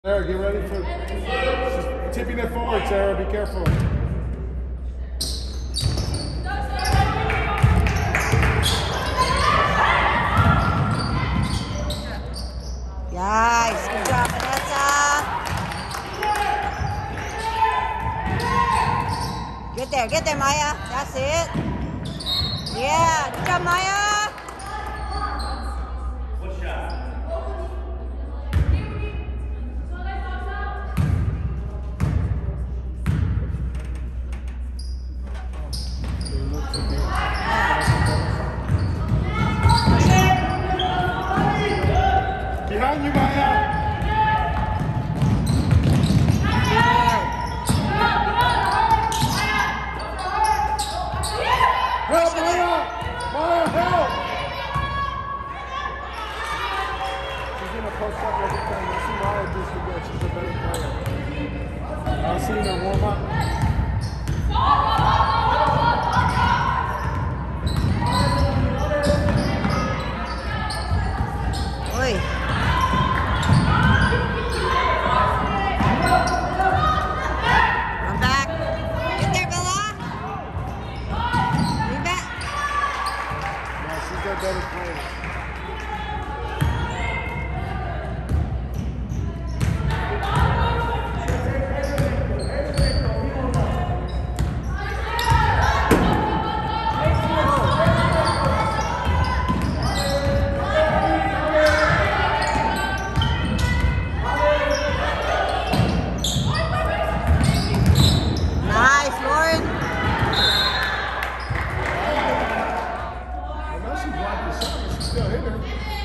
Sarah, get ready for she's tipping it forward, Sarah. Be careful. Nice. Good job, Vanessa. Get there, Maya. That's it. Yeah, good job, Maya. Behind you, Maya. Help, Maya! Maya, help! She's gonna post up every time. I see Maya do some good. She's a better player. I've seen her warm up. Oi. Run back. Get there, Bella. Bring back. Yeah, she's their better player. Nice, Lauren. I know she blocked the shot, but she still hit her.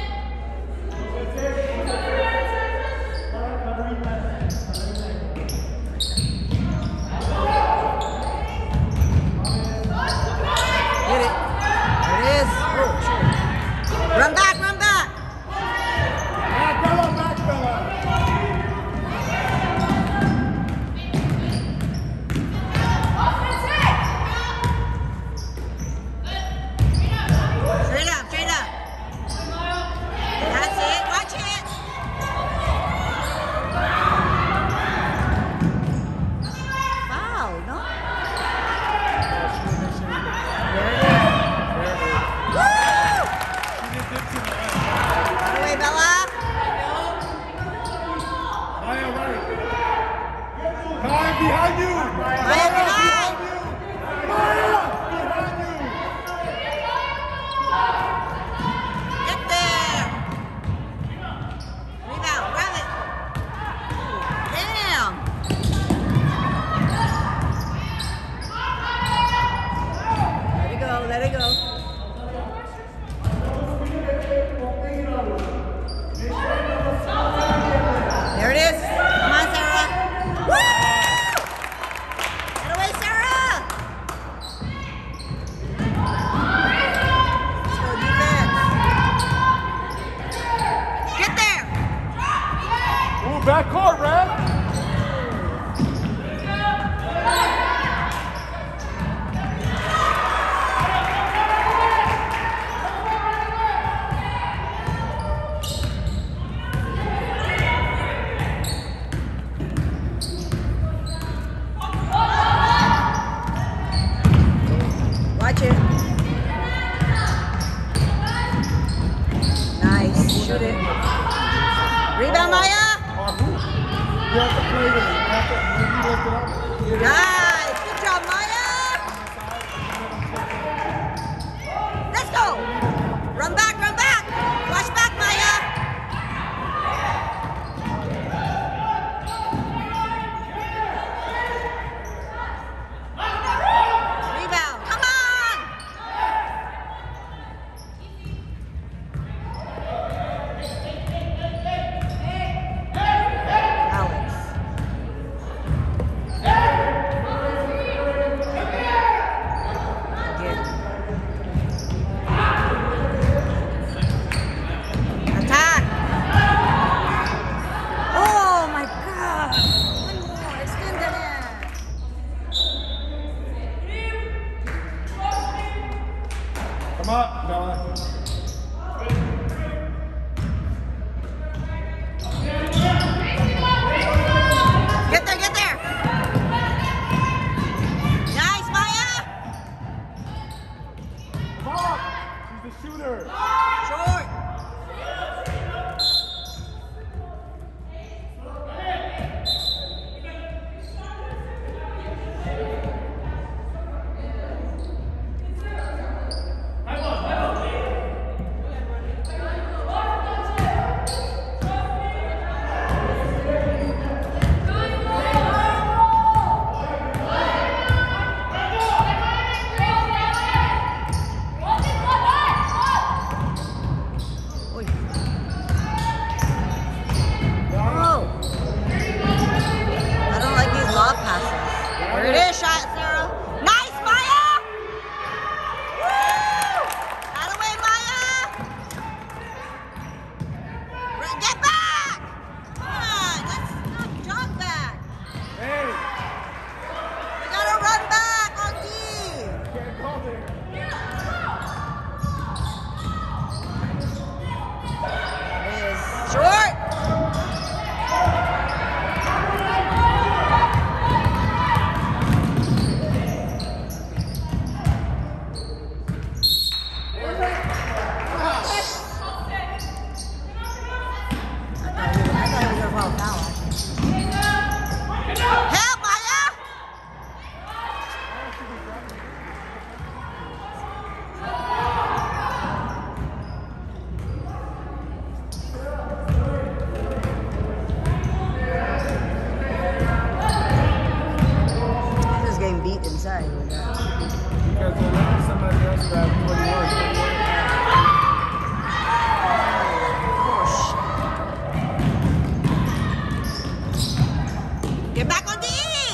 Hit it. There it is. Run back, run back. Back, Bella, back, Bella. Straight up, straight up. That's it. Watch it. Wow, no? There it is. Woo! Out of the way, Bella. Maya, right. Maya, behind you. Maya, behind. Maya, behind you. Get there. Rebound, grab it. Damn. Let it go, let it go. There it is. Come on, Sarah. Woo! Get away, Sarah. Let's go defense. Get there. Ooh, back court, Red. Watch it. Nice. Shoot it. Rebound, Maya. You have to play with it. You have to maybe lift it up. Nice. Good job, Maya. Let's go. Run back, run back. Watch back, Maya. Rebound. Come on. Alex. Get back on D!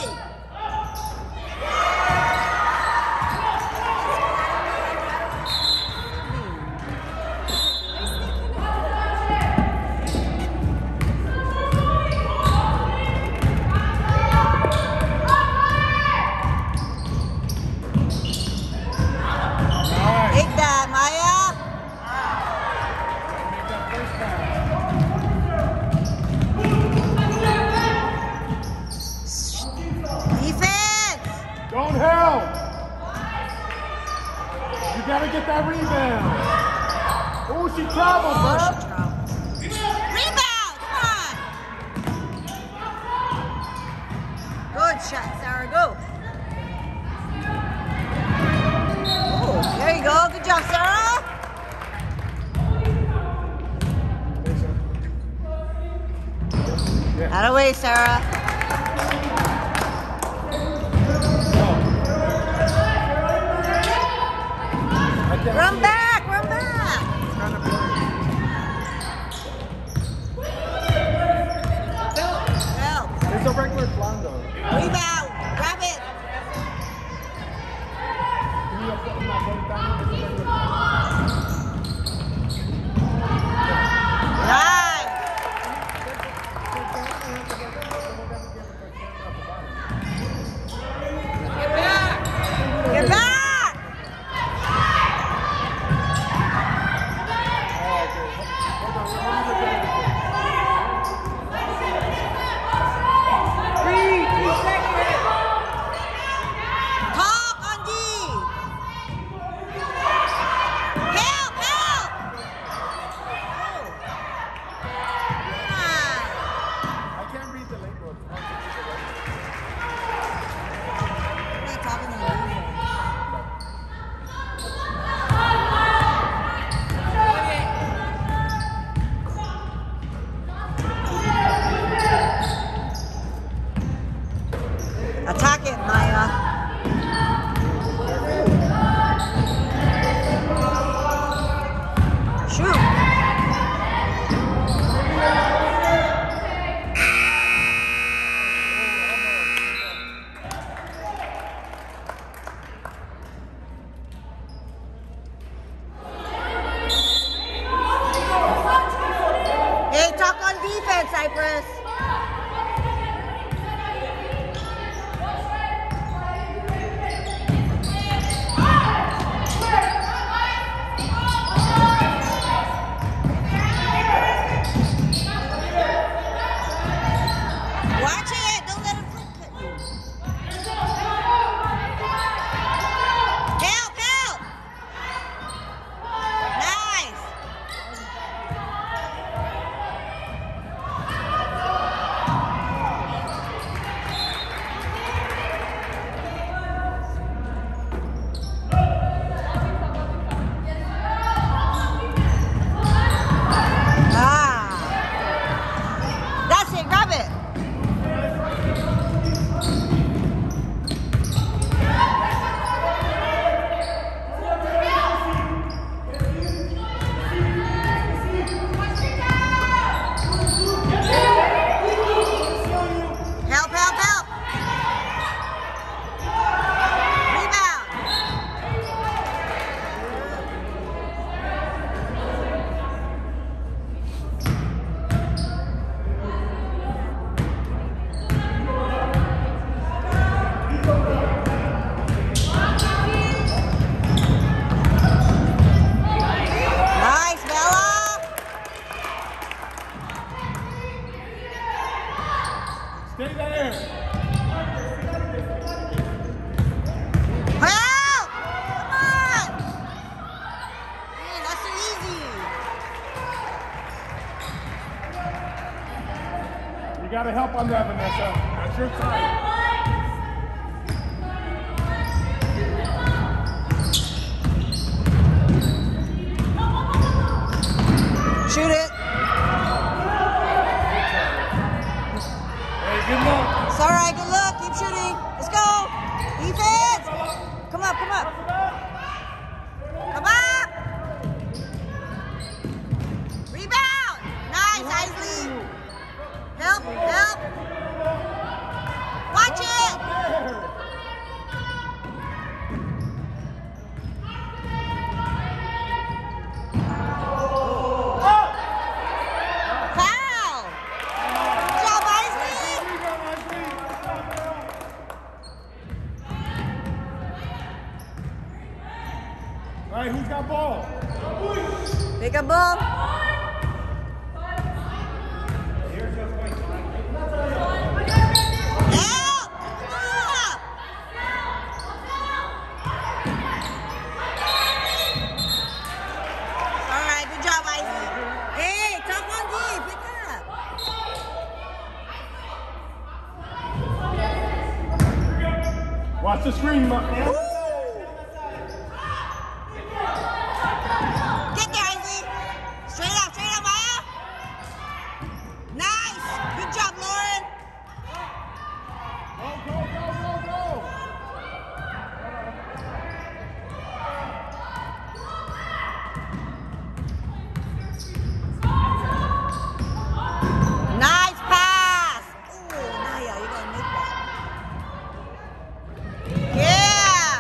Take that, Maya! Make that first pass. Defense! Don't help! You gotta get that rebound. Oh, she traveled, bro. Rebound! Come on! Good shot, Sarah. Go! Oh, there you go. Good job, Sarah. Out of way, Sarah. Run back, run back. Help. It's a regular flondo. Rebound. Grab it. Can you put that down? It's a regular flondo. Nice. Get back. Talk on D. Help, help. I can't read the late book. Attack it, Maya. Shoot. Hey, talk on defense, Cypress. Watch it. Don't let him flip cut you. Help, help. Nice. That's it. Grab it. Help, help, help. Rebound. Nice, Bella. Stay there. Help! Come on! Man, that's so easy. You gotta help on that, Vanessa. That's your time. Shoot it. Hey, good luck. It's all right. Good luck. Keep shooting. Let's go. Defense. Come up, come up. Come up. Rebound. Nice, Isley. Help, help. dribble. Watch the screen, man. Get there, Izzy. Straight up, Maya. Nice. Good job, Lauren. Go. Nice pass. Ooh, Naya, you're gonna make that. Yeah.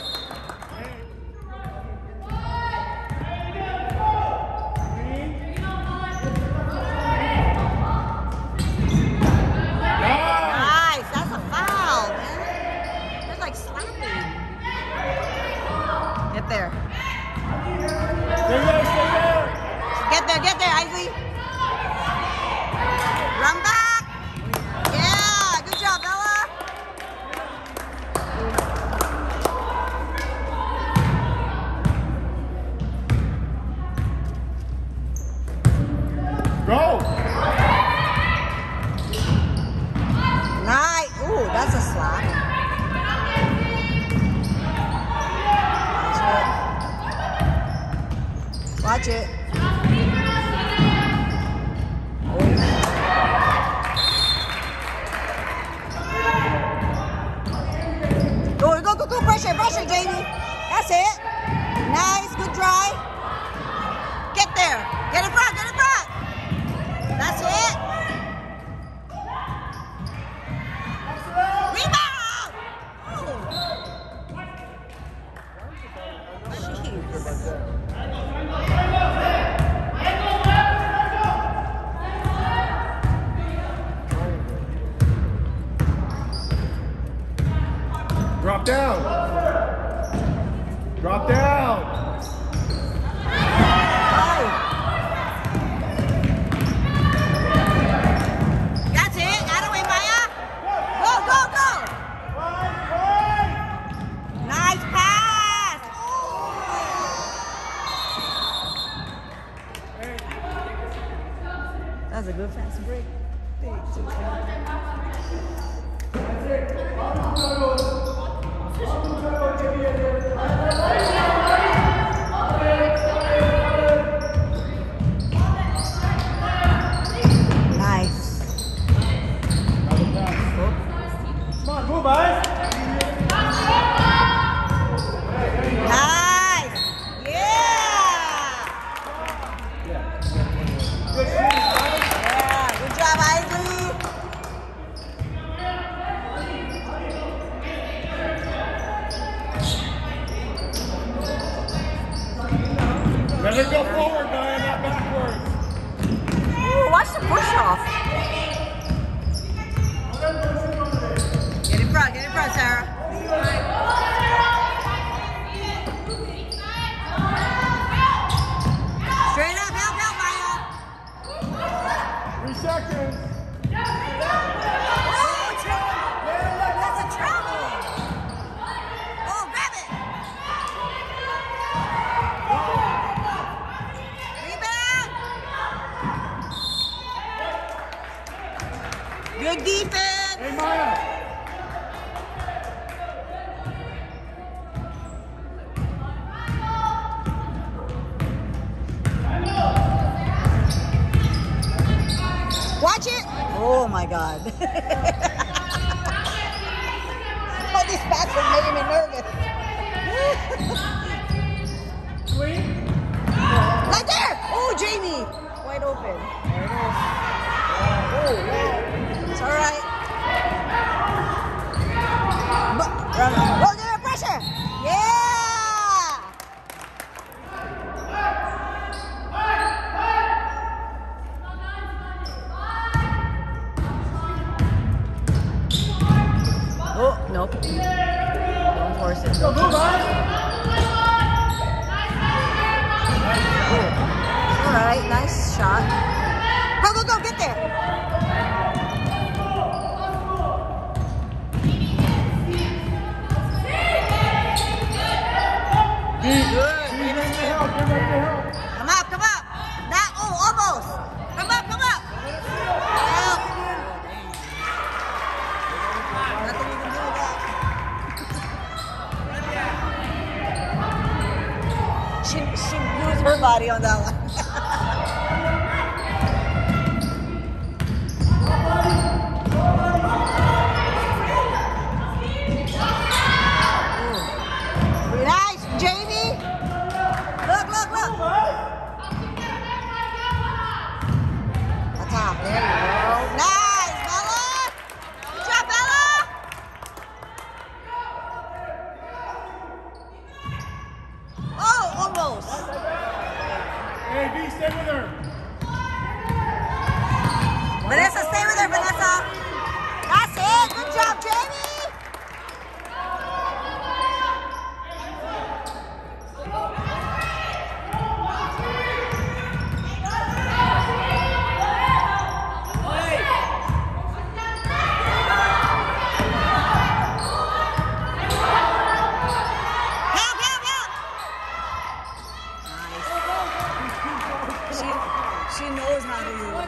Nice. That's a foul, man. That's like slapping. Get there. Get there, Izzy. Run back. Yeah, good job, Bella. Go. Nice. Ooh, that's a slap. Watch it. Go. Pressure, Jamie. That's it. Nice, good drive. Get there. Get in front. That's it. Rebound! Drop down. That's it. Out of way, Maya. Go. Nice pass. That was a good fast break. Nice. Come on, move, guys. Nice. Yeah. Good job, Izzy. Let it go forward, Diane, not backwards. Ooh, watch the push off. Get in front, Sarah. Straight up, help, Maya. 3 seconds. Oh, that's a travel. Oh, grab it. Rebound. Good defense. Hey, Maya. Watch it. Oh my God. All these bats are making me nervous. Right there. Oh, Jamie. Wide open. There it is. It's all right. Oh, there, pressure. Yeah. Oh, nope. Don't force it. Go, guys. All right, nice shot. Go, go, go, get there. Good. Get ready to help. Get ready to help. Come up, come up. Not, oh, almost. Come up, come up. Help. Nothing you can do with that. She used her body on that one. Nice, Jamie. Look, look, look. That's top. There you go. Nice, Bella. Good job, Bella. Oh, almost. Hey, B, stay with her. Vanessa, stay with her, Vanessa. That's it. Good job, Jamie. She knows how to use it.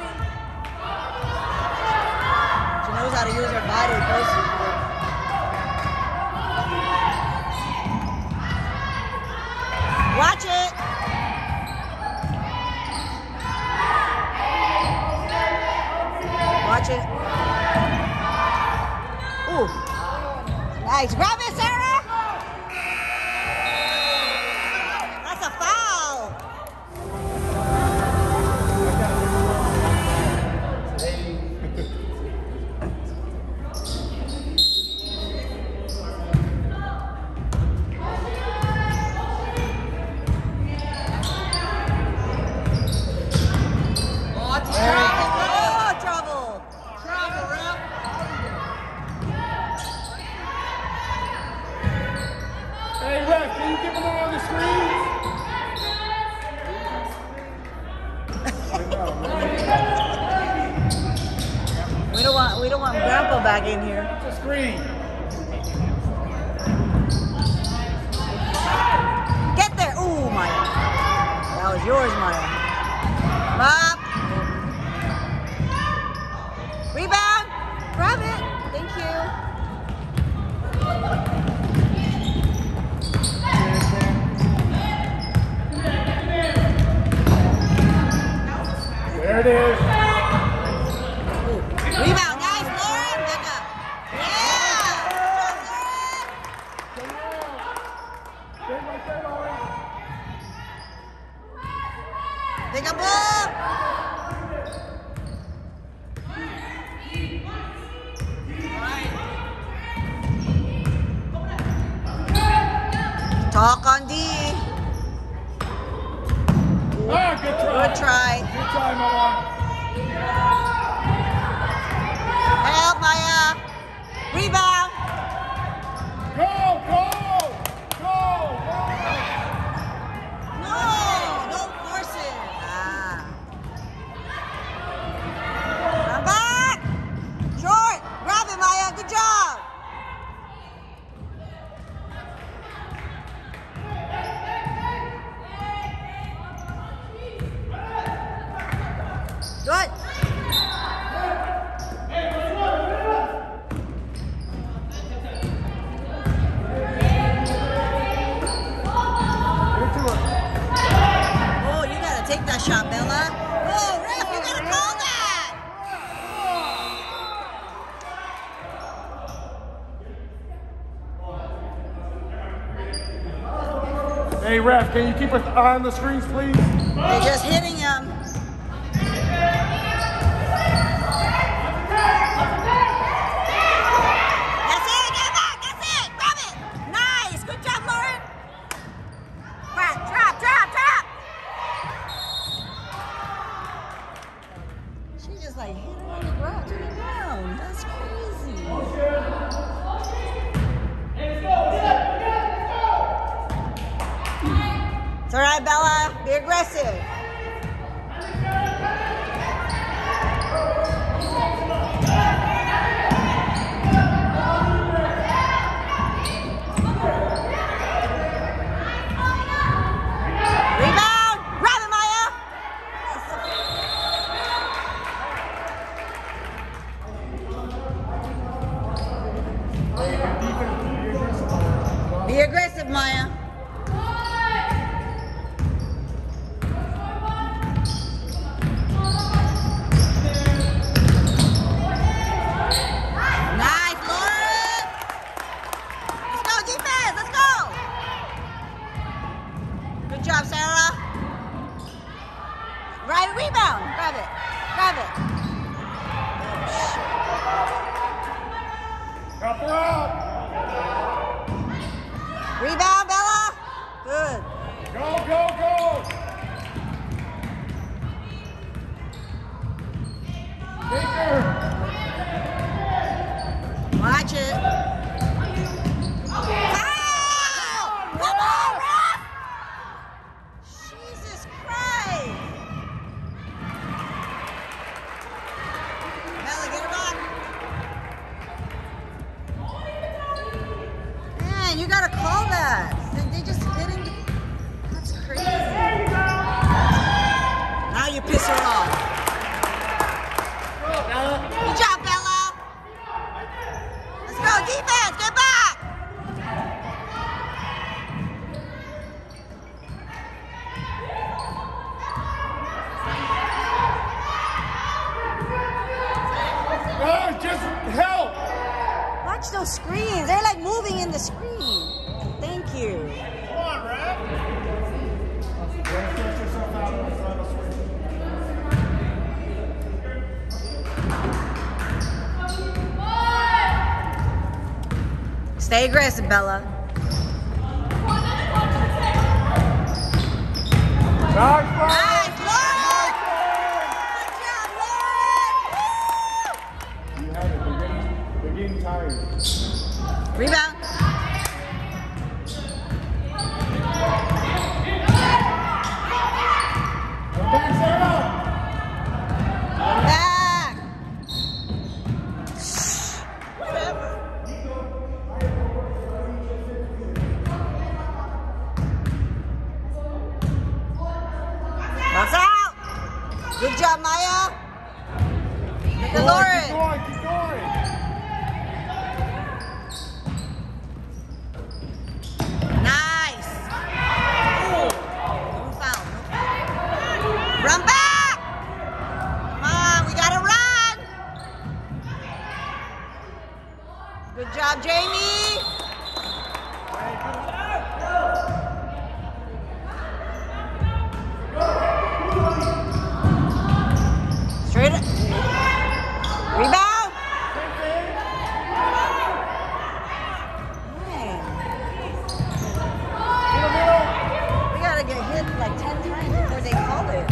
She knows how to use her body. Watch it. Watch it. Ooh. Nice. Grab it, Sarah. That's a foul. Hey, ref, can you keep them on the screen? We don't want Grandpa back in here. The screen. Get there. Ooh, Maya. That was yours, Maya. Up. Rebound. Grab it. Thank you. There it is. Rebound. Nice, Lauren. Back up. Yeah. Stay right there, Lauren. Pick a ball. Talk on D. Ah, good try. Good try. Good try, Mama. Help, Maya. Rebound. Go, go, go, go. No, don't force it. Ah. Come back. Short. Grab it, Maya. Good job. Good. Oh, you gotta take that shot, Bella. Oh, ref, you gotta call that. Hey, ref, can you keep an eye on the screens, please? They're just hitting him. That's it, get it back, that's it, grab it. Nice, good job, Lauren. Trap, trap, trap. She just like hit her on the ground, to the ground. That's crazy. It's all right, Bella, be aggressive. Be aggressive, Maya. Nice, Lauren. Let's go, defense. Let's go. Good job, Sarah. Right, rebound. Grab it. Grab it. Help her out. Rebound, Bella. Good. Go, go, go. Take her. Watch it. Foul! Come on, ref! Jesus Christ. Bella, get her back. Man, you gotta call that. They just didn't. That's crazy. Now you piss her off. Good job, Bella. Let's go, defense. Get back. Oh, just help. Watch those screens. They're like moving in the screen. Thank you. Come on, Rap. Stretch yourself out on the final swing. Stay aggressive, Bella. Nice, Nice, Lauren! Good job, Lauren! You have it. They're getting tired. Rebound. Back, Sarah. Back. Whatever. Box out. Good job, Maya. Look at Lauren. Keep going, keep going. Nice. Ooh. No foul, no foul. Run back. Come on, we gotta run. Good job, Jamie. Straight up. Rebound. Man. We gotta get hit like 10 times before they call it.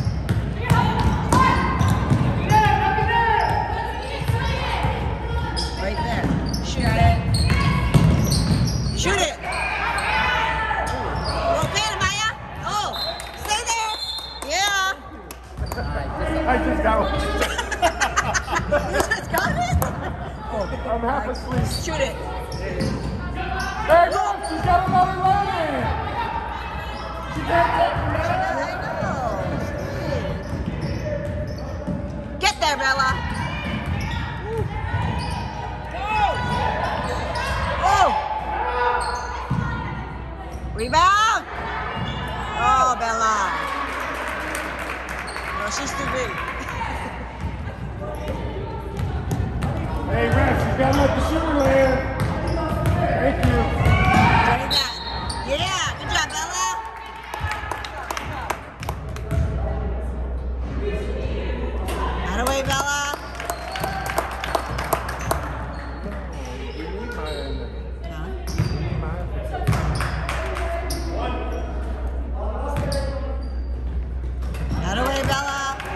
Right there. Shoot it. Shoot it. Rotate it, Maya. Oh, stay there. Yeah. I just got one. You just got it? I'm half asleep. Shoot it. Hey, look, she's got another leg. She can't take I know. Get there, Bella. Oh. Rebound. Oh, Bella. No, she's too big. Hey, Rex, you gotta let the shooter land. Thank you. Johnny that. Yeah, good job, Bella. Out of the way, Bella. You need my end. Huh? You need my end. Out of the way, Bella.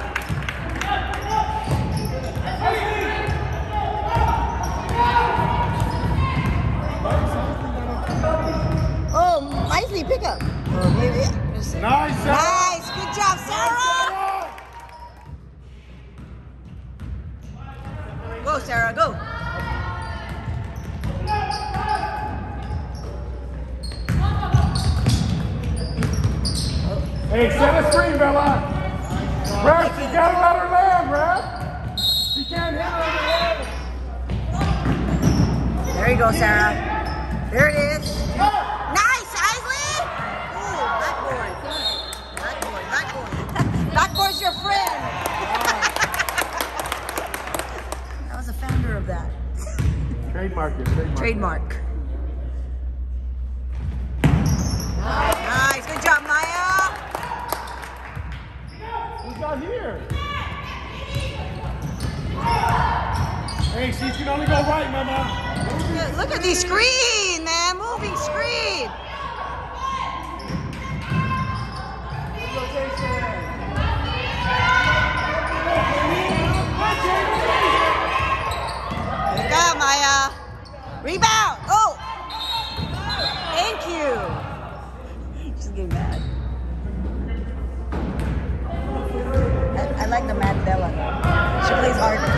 Oh, nicely pick up. Oh, maybe. Nice, Sarah. Nice. Good job, Sarah. Go, Sarah. Go. Hey, set a screen, Bella. Rex, you gotta let her land, Rex. She can't hit her on the head. There you go, Sarah. There it is. Nice, Isley. Ooh, backboard. Backboard, backboard. Backboard's your friend. I was the founder of that. Trademark it. Trademark. Nice, good job, Maya. Who's not here? Hey, she can only go right, Mama. Look at the screen, man. Moving screen. Good job, Maya. Rebound. Oh. Thank you. She's getting mad. I like the Mad Bella. She plays harder.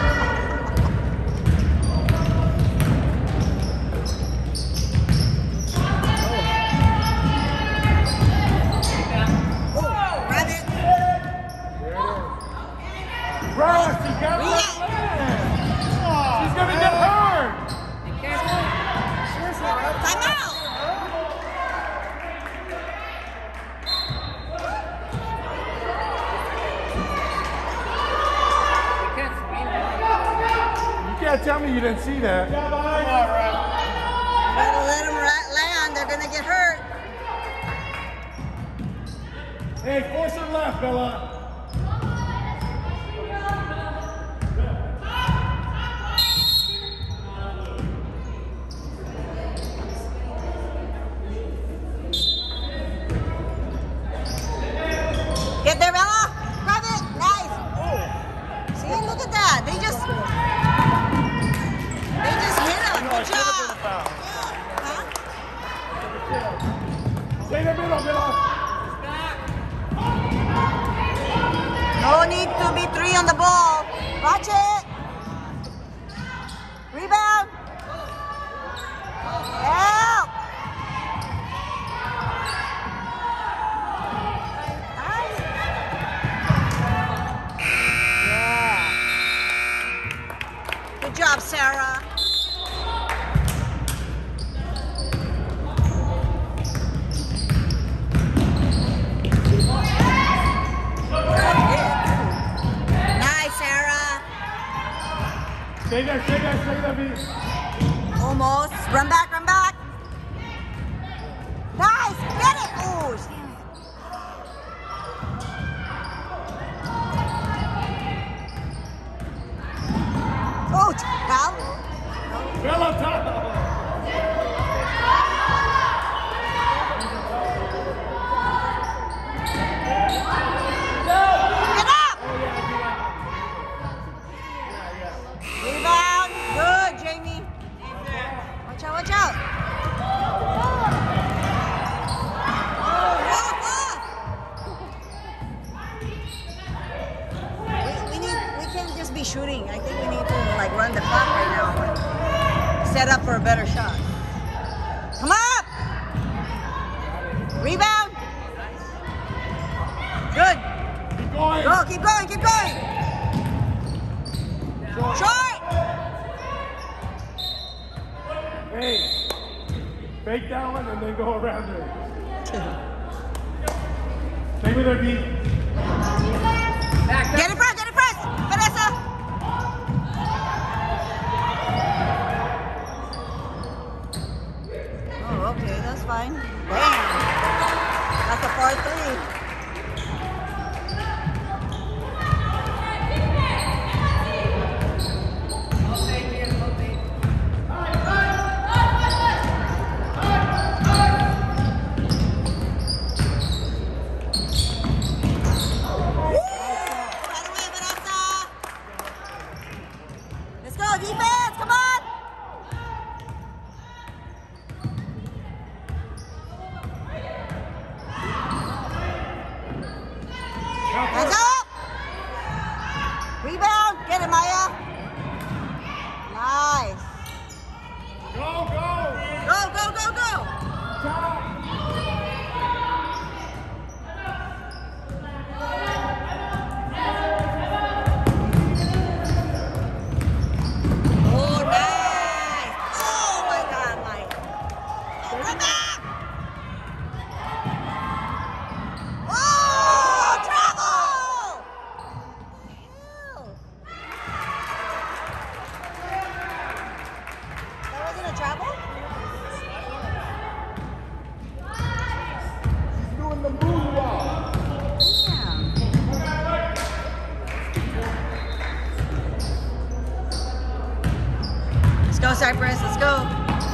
She's gonna get hurt. Time out. You can't tell me you didn't see that. Gotta let them land. They're gonna get hurt. Hey, force her left, Bella. Get there, Bella. Grab it. Nice. See, look at that. They just hit him. Good job. Huh? Stay in the middle, Bella. No need to be 3 on the ball. Watch it. Rebound. Help. Nice. Yeah. Good job, Sarah. Stay there, B. Almost. Run back, run back. Nice. Get it. Oh, damn it. Oh, foul. Bella, top. Get up. Rebound. Good, Jamie. Watch out, watch out. We can't just be shooting. I think we need to like run the clock right now. Set up for a better shot. Come up. Rebound. Good. Keep going. Go, keep going, keep going. Short. Hey, fake that one and then go around her. Stay with her, B. Get it press, Vanessa. Oh, okay, that's fine. Damn. That's a par 3. Defense, come on! go, Cypress. Let's go.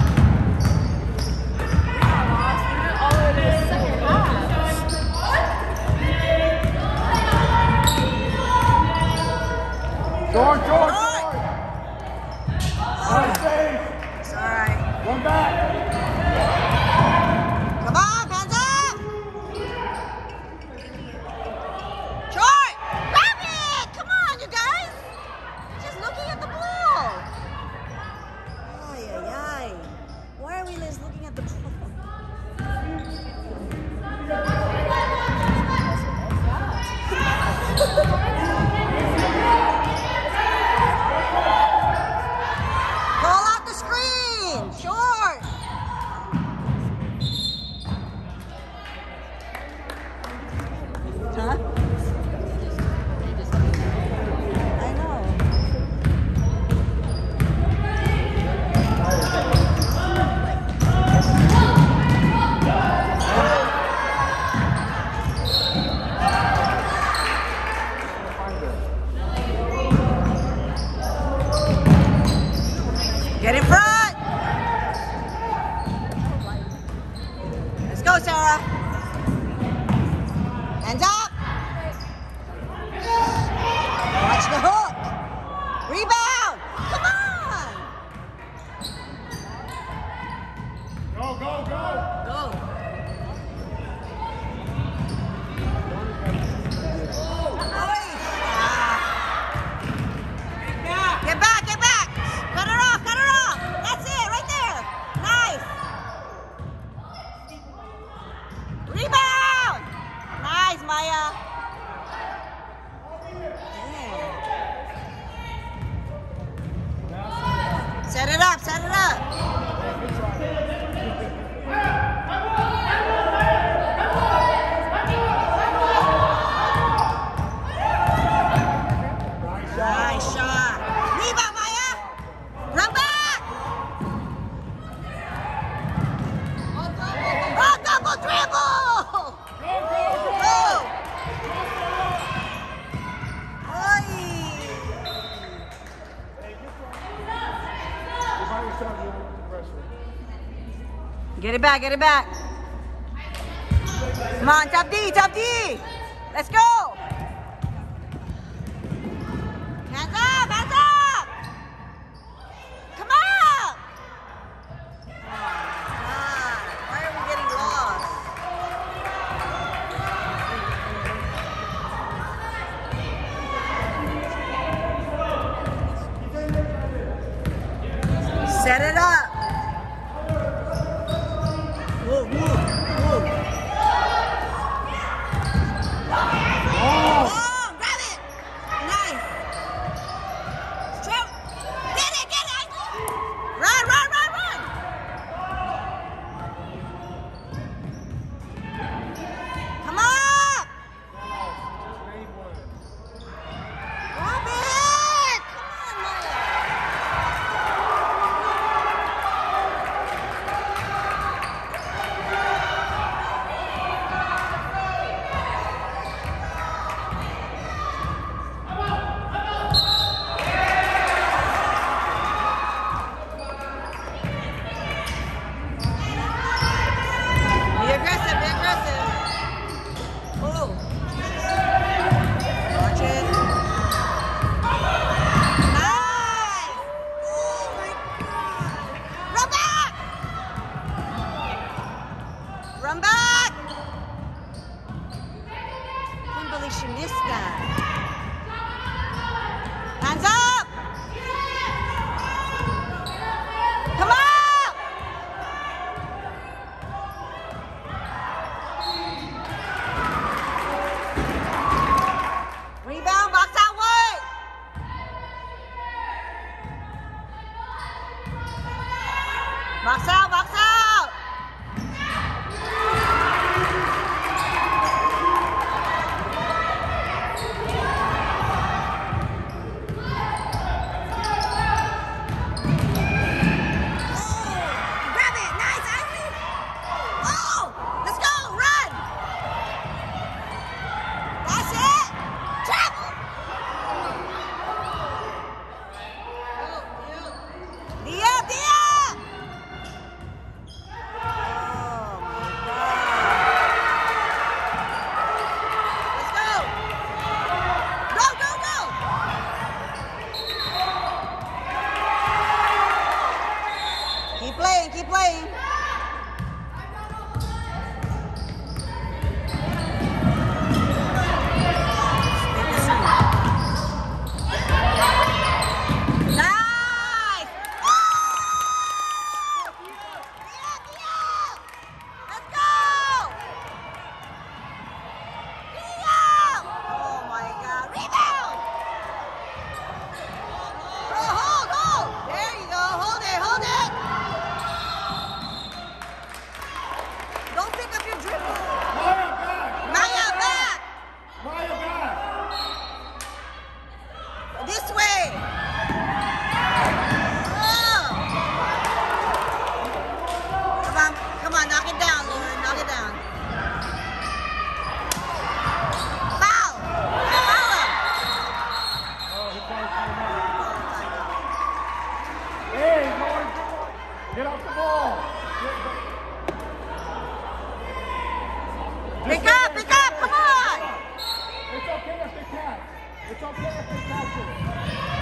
George. It's all right. One back. Come on, hands up. Short. Grab it. Come on, you guys. Just looking at the ball. Ay, ay, ay. Why are we just looking at the ball? Call out the screen. Short. Huh? I know. Get in front. Let's go, Sarah. Hands up. Watch the hook. Rebound. Come on. Go. Go. Get back. Cut her off. That's it, right there. Nice. Rebound. Nice, Maya. Damn. Set it up. Nice shot. Rebound, Maya. Run back. Oh, double dribble. Go. Oy. Get it back. Come on, top D. Let's go. Hands up. Come on. Oh, God. Why are we getting lost? Set it up. Whoa. Oh, grab it. Nice. Stroke. Get it. Run. Come on. Grab it. Come on, Maya. Be aggressive. Oh. Watch it. Nice. Oh my God. Run back. Can't believe she missed that. Hands up. Come on. Rebound, box out wide. Box out. Grab it. Nice, Ivy. Oh, let's go. Run. That's it. Travel. Nia, keep playing. Nice! Let's go! Oh my God! Rebound! Hold! There you go. Hold it. Don't pick up your dribble. Maya back. This way. Oh. Come on, knock it down, Lauren. Knock it down. Foul. Foul him. Hey, Lauren, get off the ball. Pick up, come on! It's okay if they catch. It's okay if they catch it.